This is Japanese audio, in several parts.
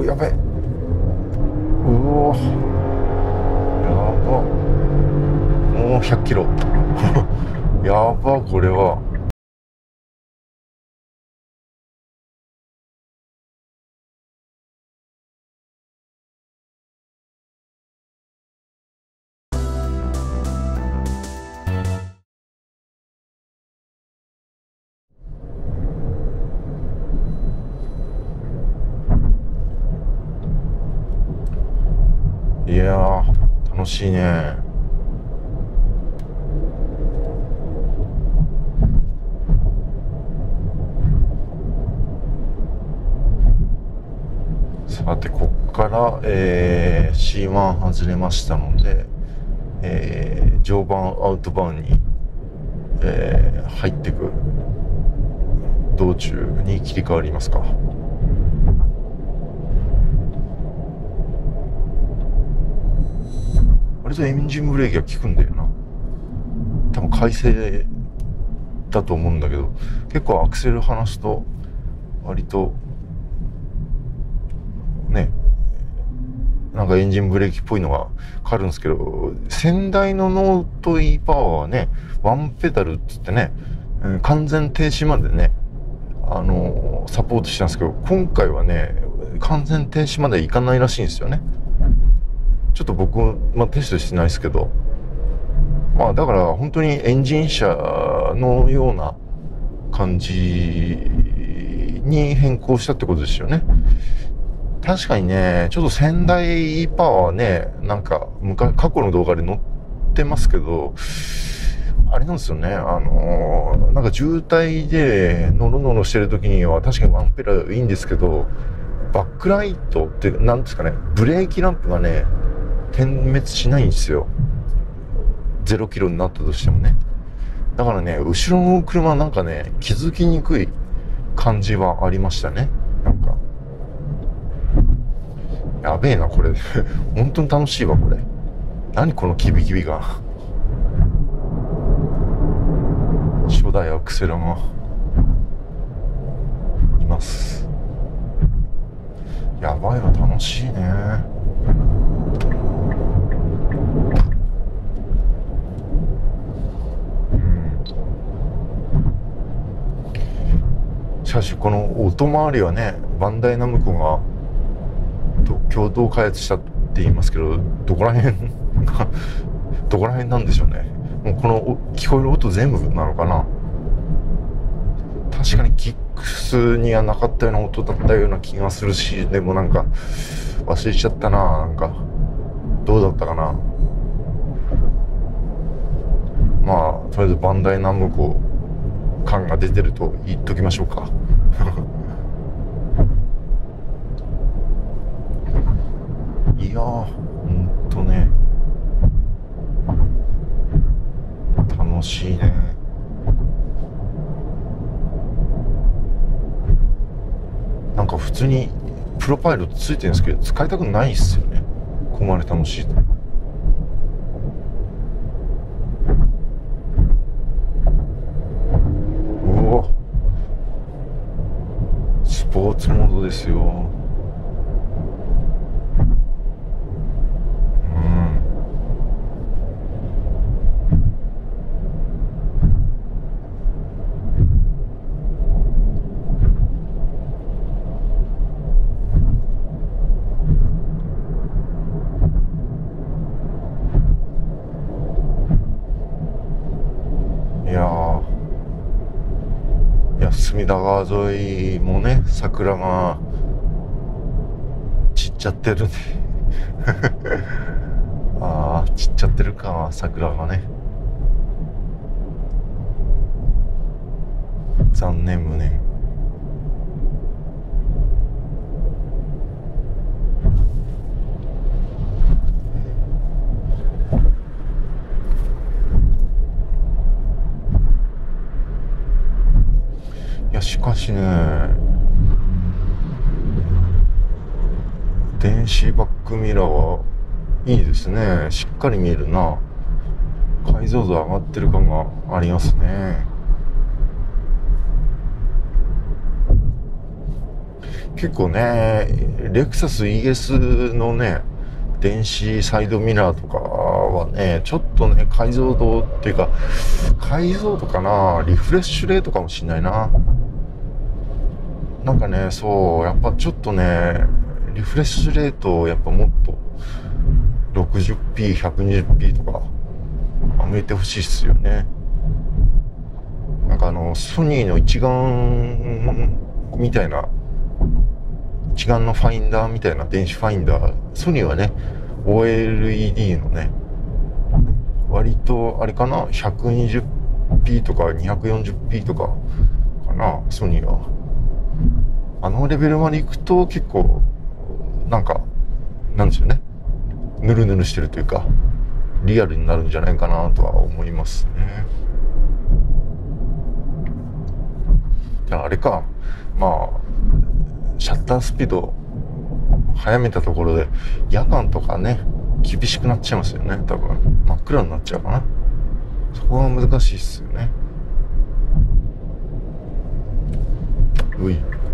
やべ。うお、やば。もう100キロ。やば、これは。いやー、楽しいね。さて、こっから、C1 外れましたので、常磐アウトバーンに、入っていく道中に切り替わりますか。割とエンジンブレーキが効くんだよな。多分改正だと思うんだけど、結構アクセル離すと割とね、なんかエンジンブレーキっぽいのがかかるんですけど、先代のノート E パワーはね、ワンペダルっつってね、完全停止までね、サポートしたんですけど、今回はね、完全停止までいかないらしいんですよね。ちょっと僕、テストしてないですけど、だから本当にエンジン車のような感じに変更したってことですよね。確かにね、ちょっと仙台パワーはね、なんか過去の動画で載ってますけど、あれなんですよね、なんか渋滞でノロノロしてる時には確かにワンペダルいいんですけど、バックライトってなんですかね、ブレーキランプがね、点滅しないんですよ。0キロになったとしてもね。だからね、後ろの車なんかね、気づきにくい感じはありましたね。なんか。やべえな、これ。本当に楽しいわ、これ。何このキビキビが。初代アクセラがいます。やばいわ、楽しいね。しかしこの音回りはね、バンダイナムコが共同開発したって言いますけど、どこら辺がどこら辺なんでしょうね。もうこの聞こえる音全部なのかな。確かにキックスにはなかったような音だったような気がするし、でもなんか忘れちゃったな。なんかどうだったかな。とりあえずバンダイナムコ感が出てると言っときましょうか。いやー、ほんとね、楽しいね。なんか普通にプロパイロットついてるんですけど、使いたくないっすよね。ここまで楽しいと。うわ、スポーツモードですよ。隅田川沿いもね、桜が散っちゃってるね。散っちゃってるか、桜がね。残念無念。いや、しかしね、電子バックミラーはいいですね。しっかり見えるな。解像度上がってる感がありますね。 結構ね、レクサス ES のね、電子サイドミラーとかはね、ちょっとね、解像度っていうか、解像度かな、リフレッシュレートかもしんないな。なんかね、そう、やっぱちょっとね、リフレッシュレートをやっぱもっと 60p、120p とか上げてほしいっすよね。なんかソニーの一眼みたいな、一眼のファインダーみたいな電子ファインダー、ソニーはね、OLED のね、割とあれかな、120p とか 240p とかかな、ソニーは。あのレベルまで行くと結構、なんか、なんですよね。ヌルヌルしてるというか、リアルになるんじゃないかなとは思いますね。じゃああれか、まあ、シャッタースピード早めたところで夜間とかね厳しくなっちゃいますよね。多分真っ暗になっちゃうかな。そこが難しいっすよね。う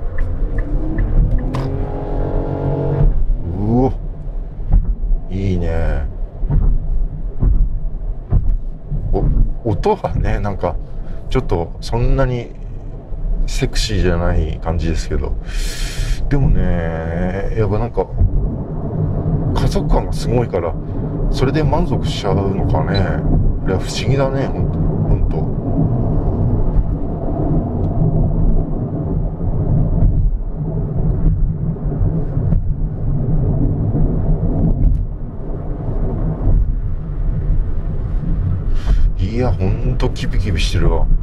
お、いいね。音がね、なんかちょっとそんなにセクシーじゃない感じですけど、でもね、やっぱなんか加速感がすごいから、それで満足しちゃうのかね。いや、不思議だね、ほんと。いや、ほんとキビキビしてるわ。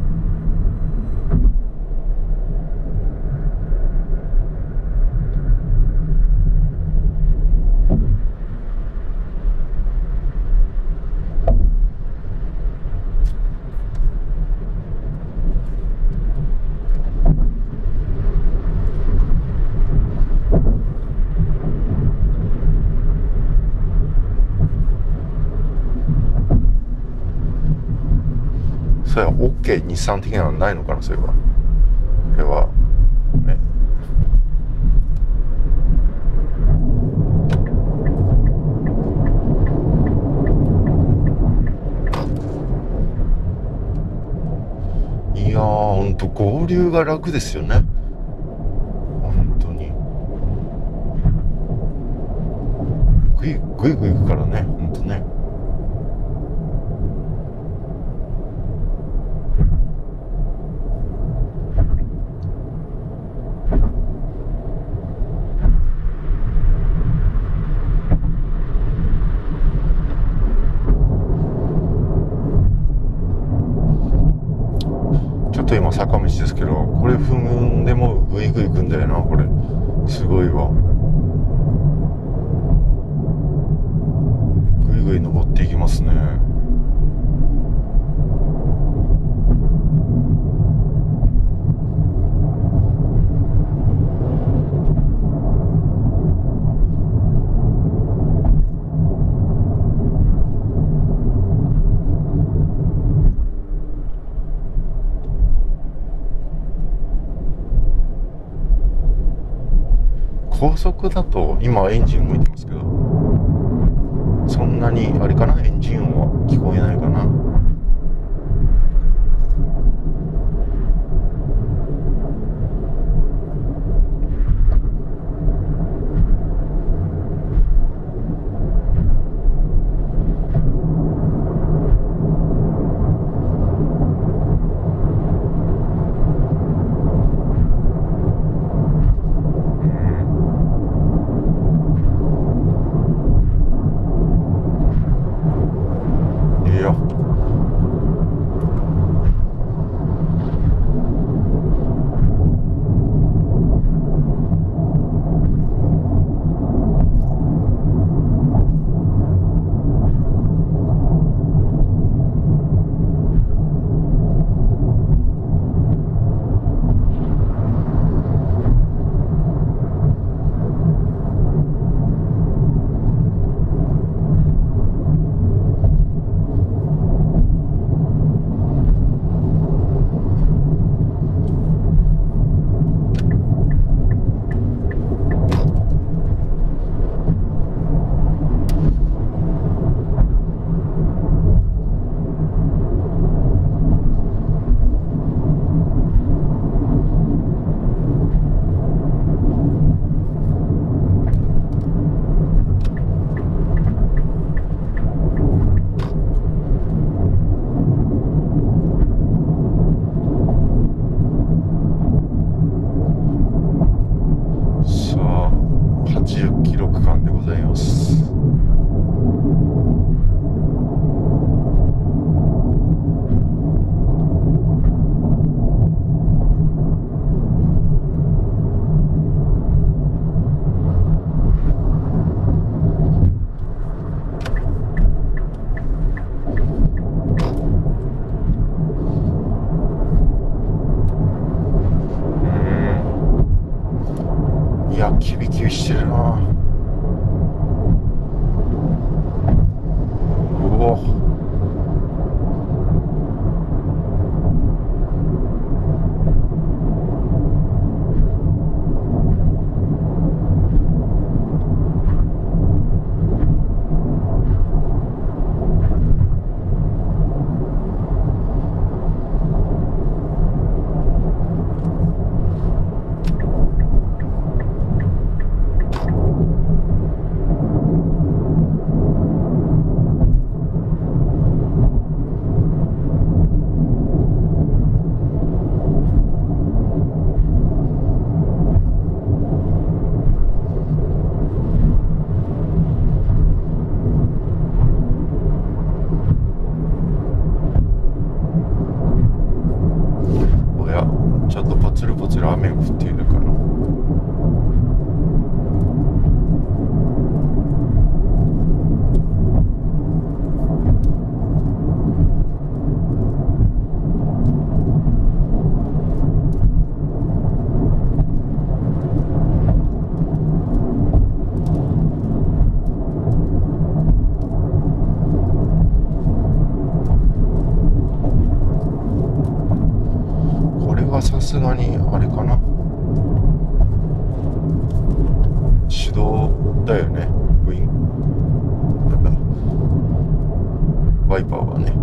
それは OK 日産的なのはないのかな、それは。これはね。いやー、ほんと合流が楽ですよね。本当に。グイグイグイ行くからね、ほんとね。今坂道ですけど、これ踏んでもグイグイ行くんだよな。これすごいわ。グイグイ登っていきますね。高速だと今エンジン動いてますけど、そんなにあれかな、エンジン音は聞こえないかな。 キビキビしてるな。うお、おや、ちょっとポツルポツル雨が降っているかな。これはさすがにあれかな、手動だよね。ウインなんだ、ワイパーはね。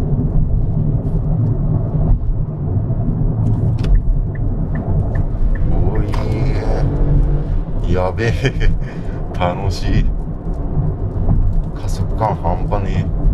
おい、やべえ楽しい。加速感半端ねえ。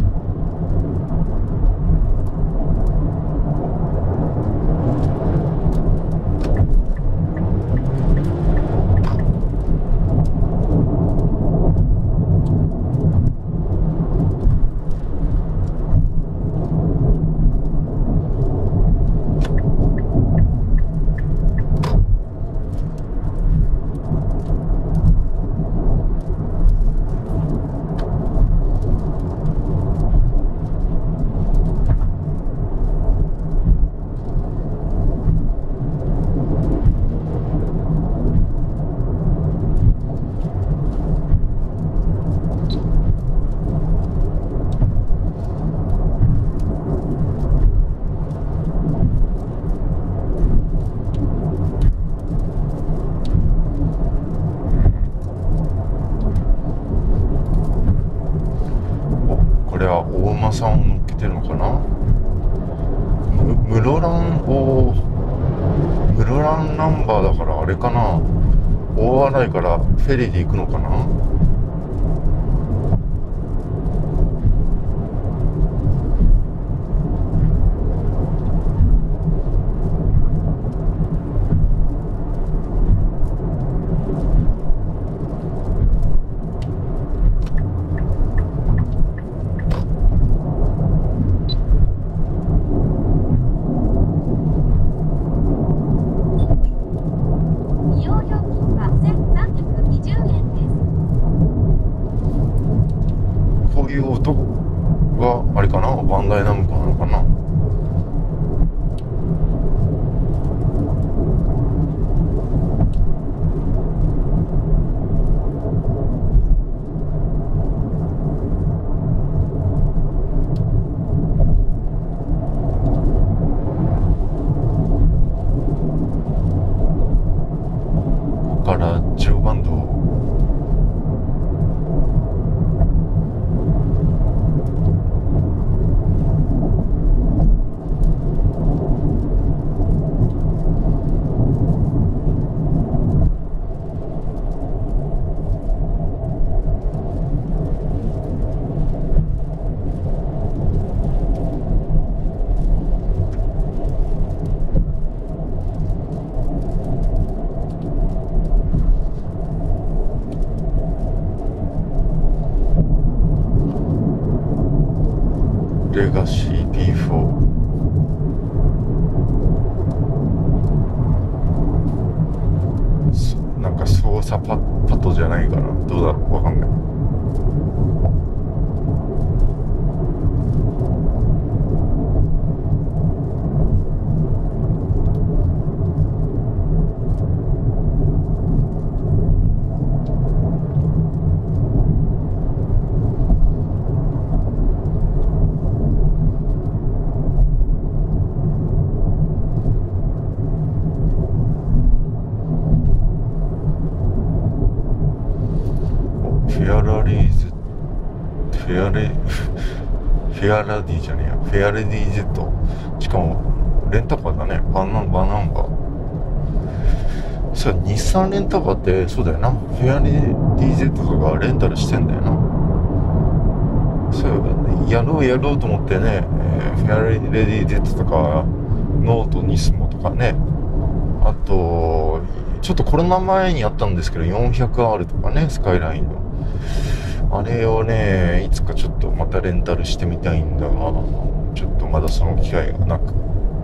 これは大間さんを乗っけてるのかな。室蘭、室蘭ナンバーだからあれかな、大洗からフェリーで行くのかな。 利用料金は1320円です。 こういう音があれかな、バンダイナムコなのかな。ここから常磐道。レガシー P4。なんか操作パッドじゃないかな、どうだろう、わかんない。 ェアラリー Z フェアレフェアラディじゃねえや、フェアレディ Z、 しかもレンタカーだね。バナンバそう、日産レンタカーってそうだよな、フェアレディ Z とかレンタルしてんだよな。そうやろうと思ってね、フェアレディ Z とかノートニスモとかね、あとちょっとコロナ前にやったんですけど 400R とかね、スカイラインのあれをね、いつかちょっとまたレンタルしてみたいんだが、ちょっとまだその機会がなく。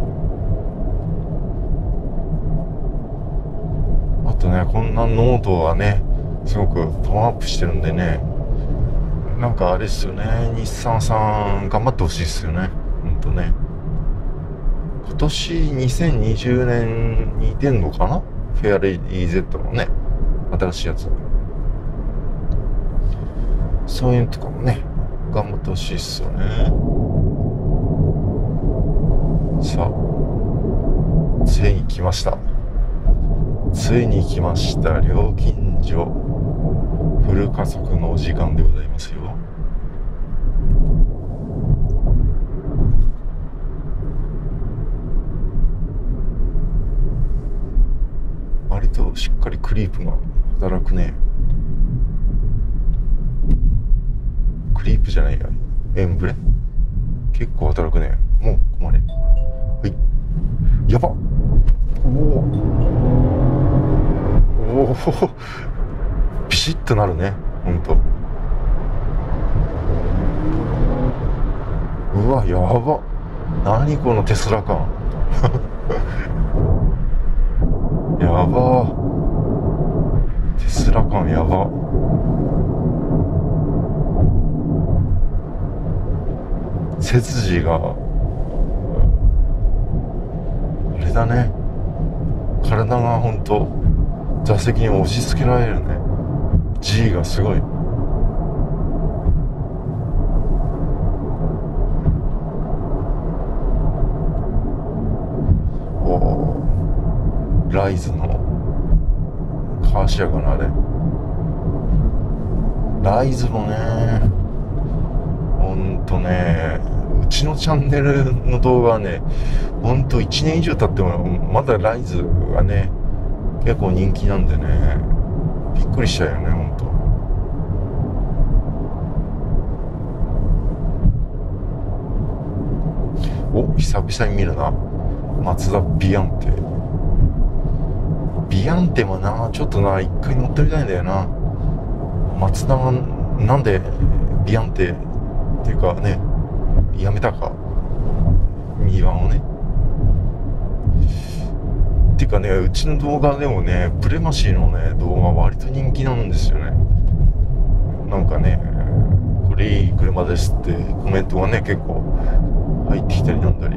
あとね、こんなノートはね、すごくパワーアップしてるんでね、なんかあれっすよね、日産さん頑張ってほしいっすよね、ほんとね。今年2020年に出んのかな、フェアレディ Z のね、新しいやつ。そういうのとかもね、頑張ってほしいっすよね。さあ、ついに来ました。料金所フル加速のお時間でございますよ。割としっかりクリープが働くね。クリープじゃないや、エンブレ結構働くね。もうここまで。はい、やばっ。おおピシッとなるね、ほんと。うわ、やば。何このテスラ感やば。テスラ感やば。背筋があれだね、体がほんと座席に押し付けられるね。 G がすごい。おー、ライズのカーシェアかな、あれ。ライズもね、ほんとね、うちのチャンネルの動画はね、ほんと1年以上経ってもまだライズがね結構人気なんでね、びっくりしちゃうよね、ほんと。お、久々に見るな、マツダビアンテ。ビアンテもな、ちょっとな、一回乗ってみたいんだよな。マツダがなんでビアンテっていうかね、やめたか、ミーワンをね。っていうかね、うちの動画でもね、プレマシーのね動画割と人気なんですよね。なんかね、これいい車ですってコメントがね結構入ってきたりなんだり。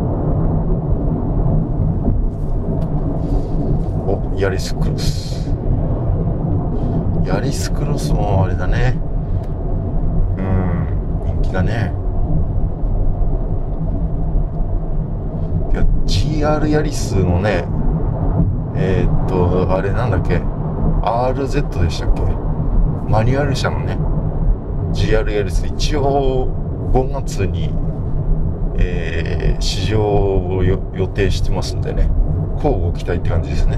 お、ヤリスクロス。ヤリスクロスもあれだね、人気だね。いや GR ヤリスのね、あれなんだっけ、 RZ でしたっけ、マニュアル車のね GR ヤリス、一応5月に、試乗を予定してますんでね、乞うご期待って感じですね。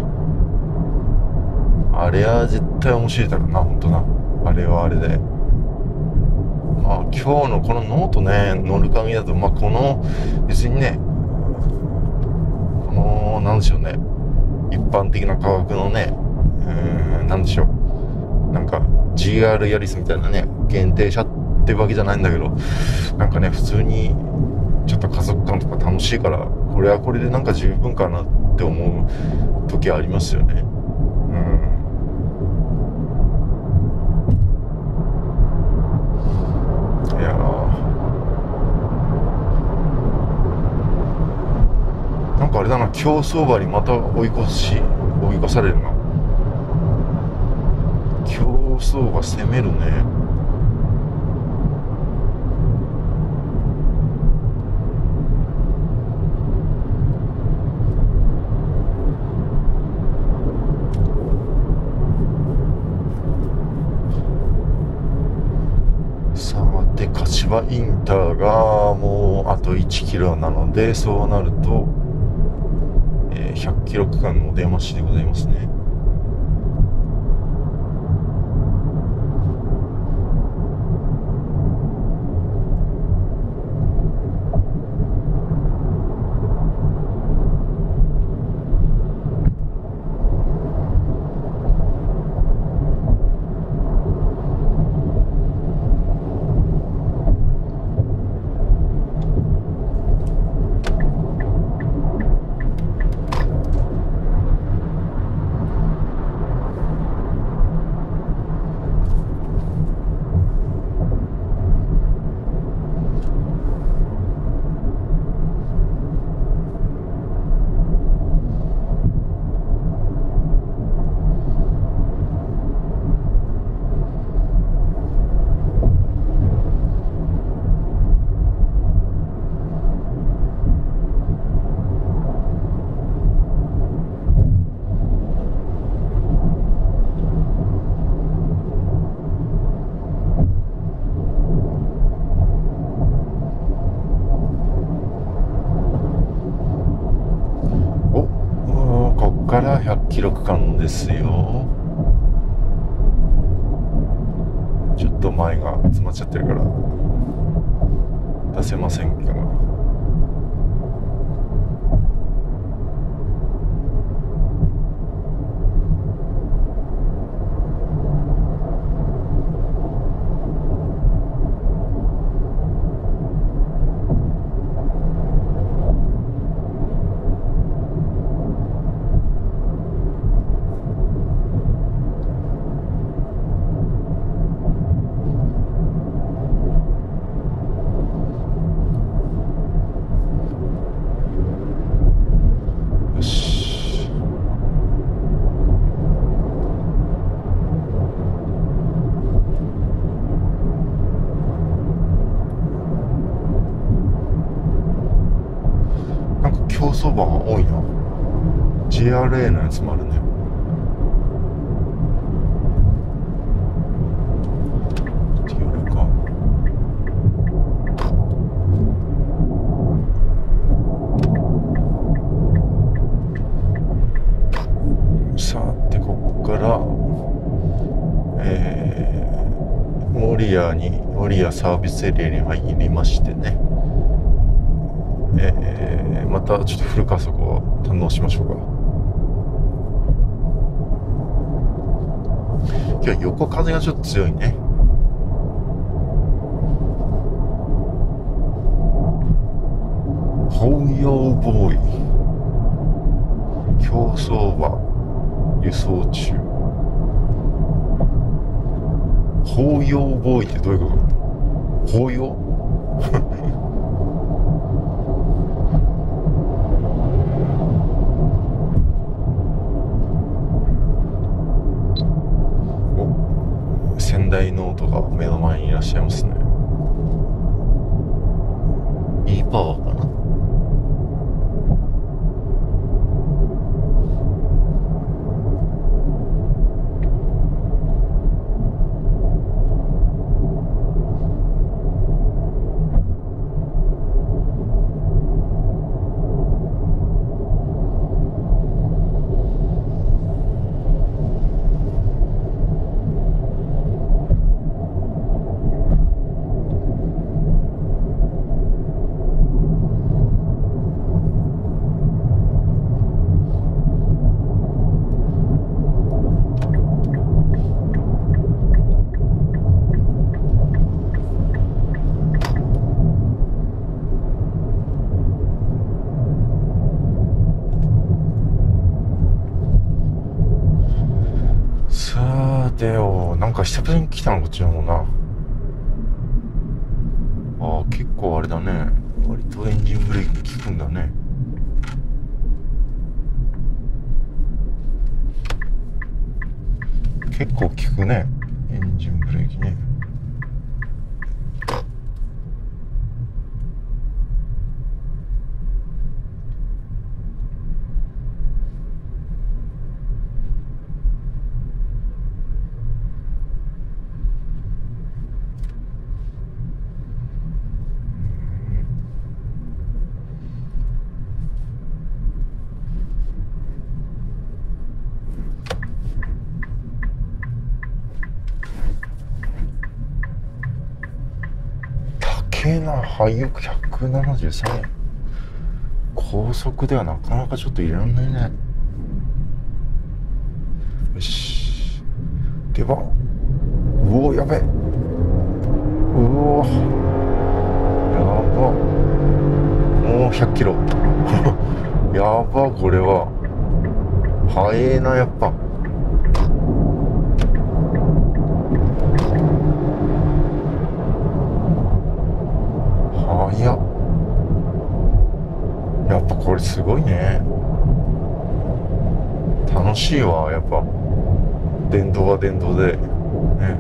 あれは絶対面白いだろうな、ほんとな。あれはあれで、まあ今日のこのノートね乗る限りだと、まあこの別にね、このなんでしょうね、一般的な価格のね、なんでしょう、なんか GR ヤリスみたいなね限定車ってわけじゃないんだけど、なんかね普通にちょっと家族感とか楽しいから、これはこれでなんか十分かなって思う時ありますよね。いやなんかあれだな、競走馬にまた追い越されるな。競走馬攻めるね。 場インターがもうあと1キロなので、そうなると、100キロ区間の出ましでございますね。こっから100キロ区間ですよ。ちょっと前が詰まっちゃってるから出せませんが、競走馬が多いな。 JRA のやつもあるね。夜か。さてここから守谷サービスエリアに入りましてね、またちょっとフル加速を堪能しましょうか。今日は横風がちょっと強いね。法要ボーイ競走馬輸送中。法要ボーイってどういうこと？法要仙台ノートが目の前にいらっしゃいますね。Eパワーかな。なんか久々に来たのこっちの方な。結構あれだね。割とエンジンブレーキ効くんだね。結構効くね、エンジンブレーキね。 けえな。廃屋173円。高速ではなかなかちょっといらんないね。よし、出番。うお、やべえ。うお、やば。もう100キロ。やば、これは早えな。やっぱ早っ。やっぱこれすごいね。楽しいわ。やっぱ電動は電動でね。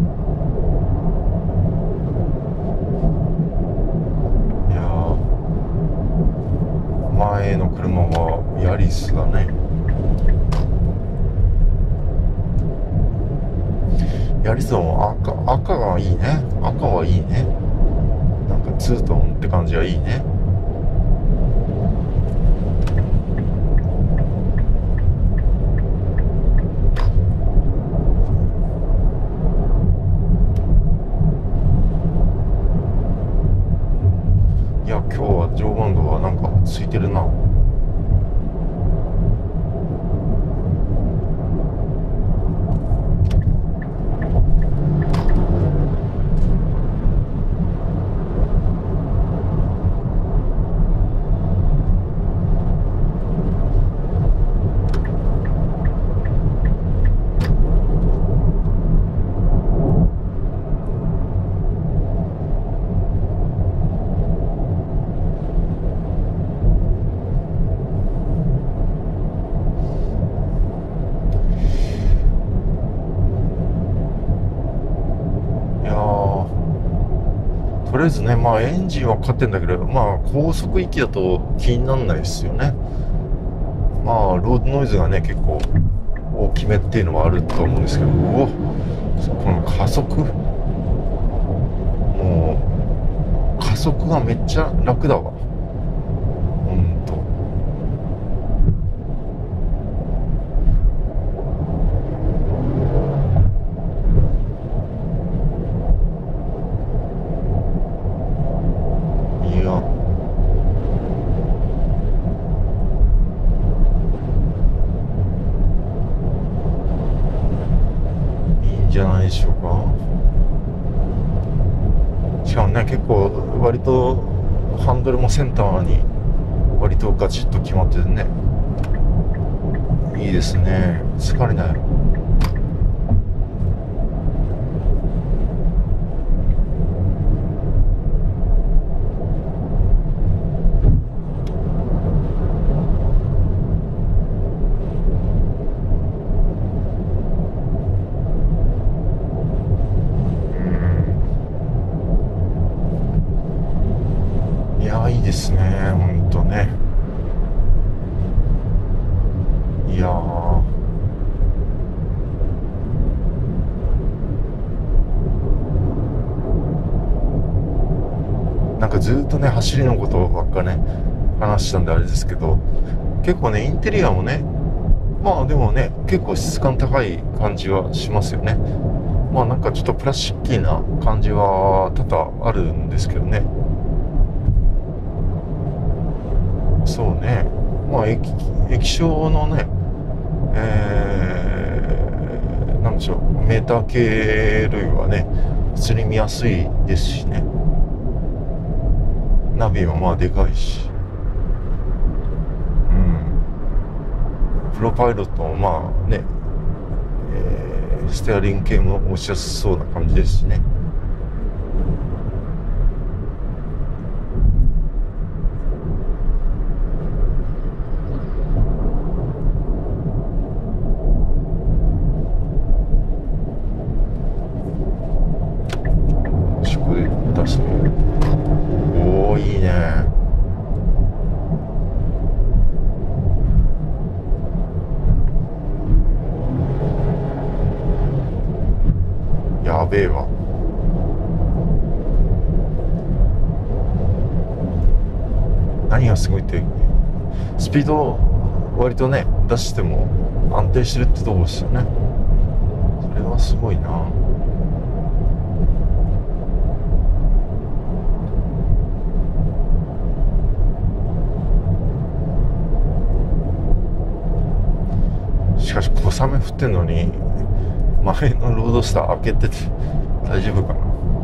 いやー、前の車はヤリスだね。ヤリスも赤がいいね。赤はいいね。なんかツートンって感じがいいね。いや、今日は常磐道はなんか空いてるな。とりあえずね、まあエンジンはかかってんだけど、まあ高速域だと気にならないですよね。まあロードノイズがね結構大きめっていうのはあると思うんですけど、うお、この加速、もう加速がめっちゃ楽だわ。ほんと。いや、いいんじゃないでしょうか。しかもね、結構割とハンドルもセンターに割とガチッと決まっててね、いいですね。疲れない。いや、いいですね。ほんとね。いやー、なんかずっとね走りのことばっかね話したんであれですけど、結構ねインテリアもね、まあでもね結構質感高い感じはしますよね。まあなんかちょっとプラスチッキーな感じは多々あるんですけどね。そうね、まあ液晶のね、なんでしょう、メーター系類はね普通に見やすいですしね。ナビもまあでかいし、うん、プロパイロットもまあね、ステアリング系も押しやすそうな感じですしね。そこで出して、おお、いいね。やべえわ。何がすごいってスピード割とね出しても安定してるってとこですよね。それはすごいな。 小雨降ってんのに前のロードスター開けてて大丈夫かな。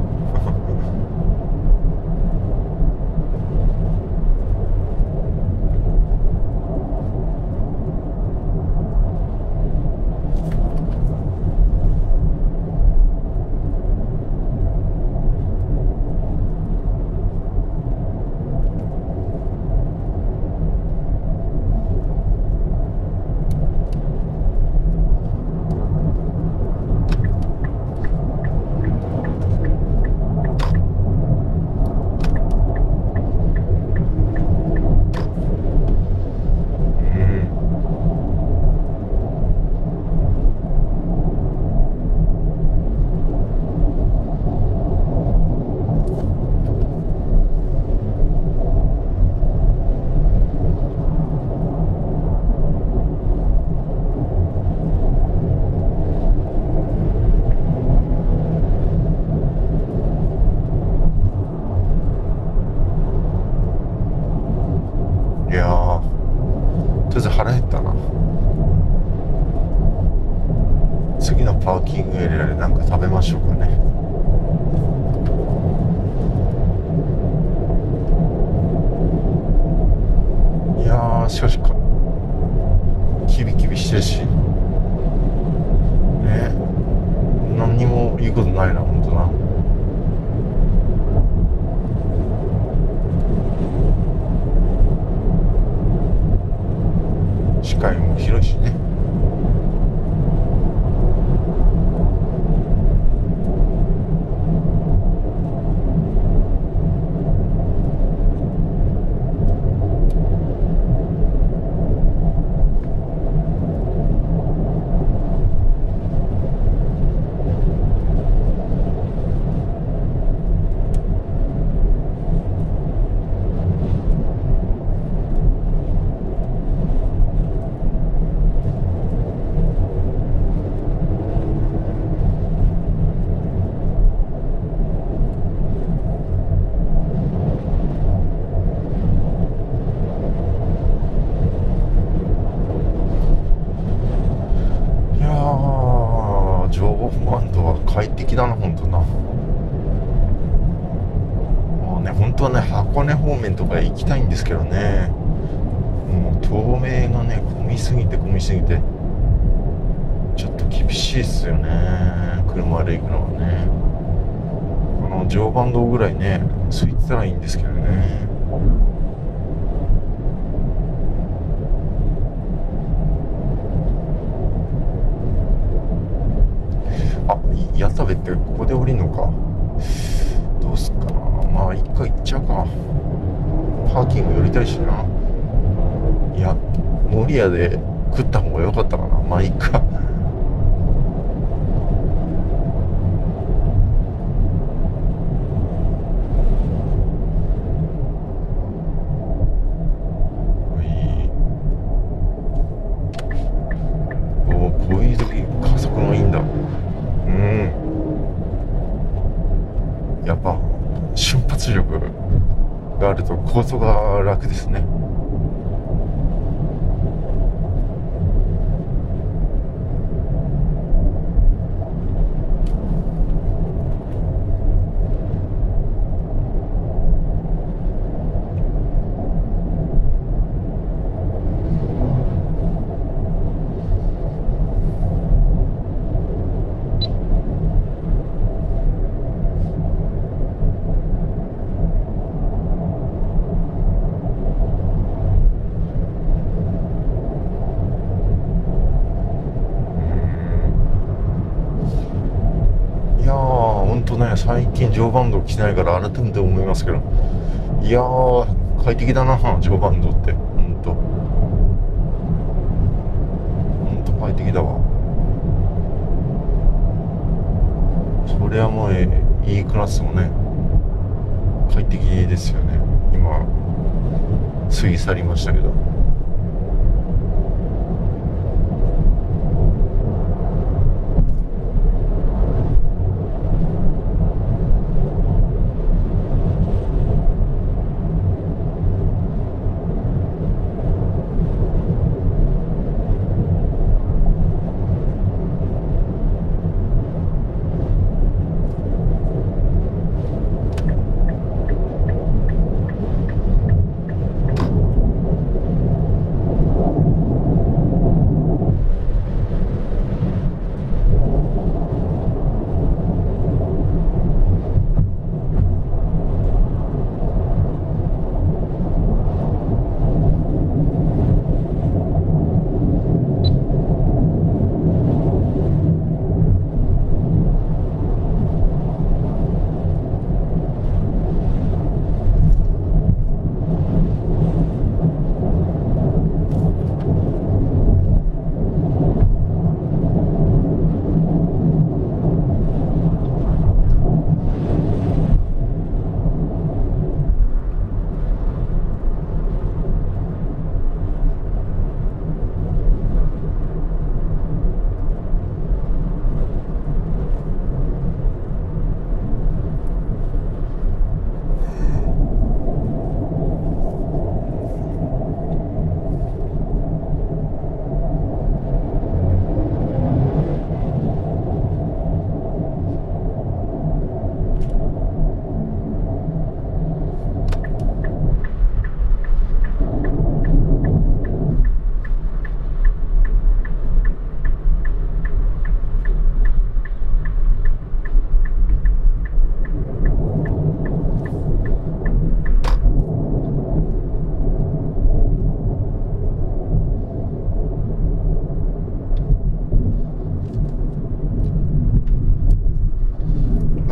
いやー、とりあえず腹減ったな。次のパーキングエリアで何か食べましょうかね。いやー、しかしキビキビしてるしね、何にもいいことないな、ほんとな。視界も広いしね。バンドは快適だな、ほんとな。もうね、本当はね、箱根方面とか行きたいんですけどね、もう東名がね、混みすぎてちょっと厳しいっすよね、車で行くのはね。常磐道ぐらいね、空いてたらいいんですけどね。矢田部ってここで降りんのか。どうすっかな。まあ一回行っちゃうか。パーキング寄りたいしな。いや、守谷で食った方が良かったかな。まあいいか。こういう時加速のいいんだ。やっぱ瞬発力があると構想が楽ですね。最近常磐道来てないから改めて思いますけど、いやー快適だな、常磐道って。ほんと快適だわ。そりゃもういいクラスもね快適ですよね。今過ぎ去りましたけど、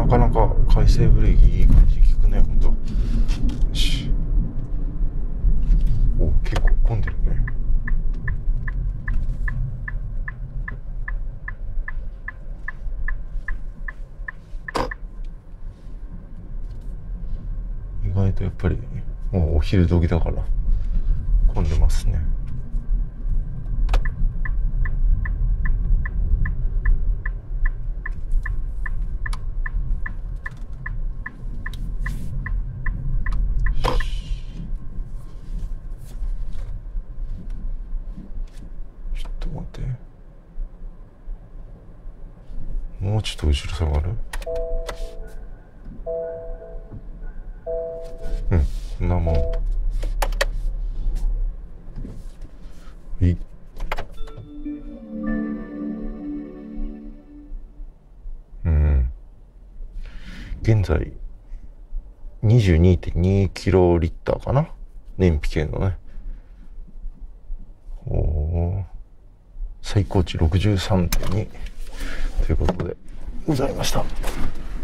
なかなか回生ブレーキいい感じ効くね、ほんと。よし。お、結構混んでるね。意外とやっぱりもうお昼時だから混んでますね。ちょっと待って、もうちょっと後ろ下がる。うん、こんなもん。いい。現在 22.2 キロリッターかな、燃費系のね。おー、最高値 63.2 ということでございました。